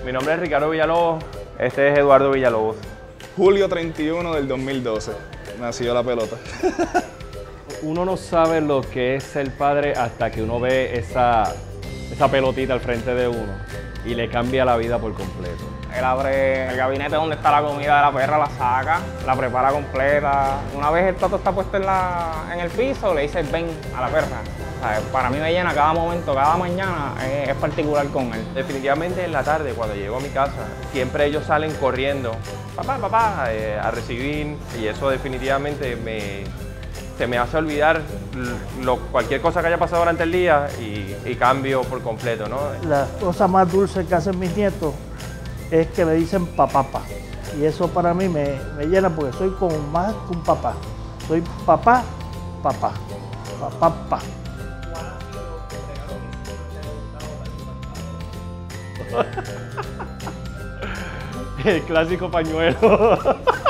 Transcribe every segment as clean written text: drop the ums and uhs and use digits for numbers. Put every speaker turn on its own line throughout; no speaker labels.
Mi nombre es Ricardo Villalobos, este es Eduardo Villalobos.
Julio 31 del 2012 nació la pelota.
Uno no sabe lo que es ser padre hasta que uno ve esa pelotita al frente de uno y le cambia la vida por completo.
Él abre el gabinete donde está la comida de la perra, la saca, la prepara completa. Una vez el plato está puesto en el piso, le dice ven a la perra. O sea, para mí me llena cada momento, cada mañana es particular con él.
Definitivamente en la tarde, cuando llego a mi casa, siempre ellos salen corriendo, papá, a recibir, y eso definitivamente se me hace olvidar cualquier cosa que haya pasado durante el día y cambio por completo, ¿no?
La cosa más dulce que hacen mis nietos es que me dicen papá. Y eso para mí me llena porque soy como más que un papá. Soy papá.
El clásico pañuelo.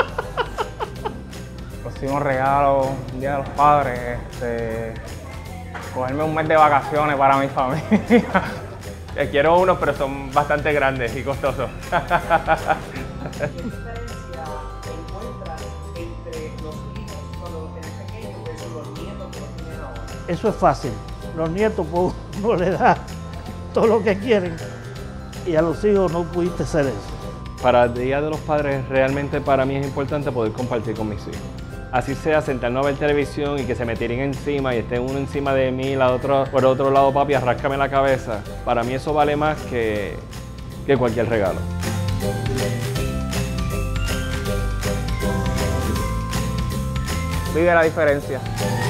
Próximo regalo, un día de los padres, cogerme un mes de vacaciones para mi familia.
Quiero unos, pero son bastante grandes y costosos.
¿Qué diferencia encuentras entre los hijos cuando los tienes pequeños versus los nietos que los tienen ahora?
Eso es fácil. Los nietos pues, uno les da todo lo que quieren y a los hijos no pudiste hacer eso.
Para el Día de los Padres, realmente para mí es importante poder compartir con mis hijos. Así sea, sentarnos a ver televisión y que se me tiren encima y esté uno encima de mí, por otro lado, papi, arráscame la cabeza. Para mí eso vale más que cualquier regalo.
Vive la diferencia.